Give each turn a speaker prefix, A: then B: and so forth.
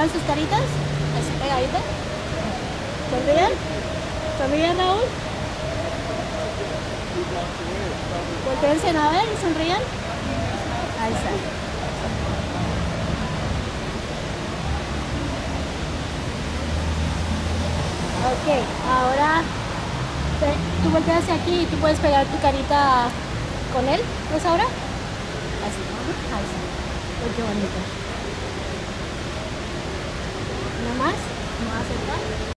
A: muevan sus caritas, así pegaditas. ¿Sonrían? ¿Sonrían, Raúl? Voltéense a ver y sonrían. Ahí está. Ok, ahora tú volteas hacia aquí y tú puedes pegar tu carita con él, Rosaura. Así, ahí está. Uy, qué bonito. ¿No más? ¿No más cerca?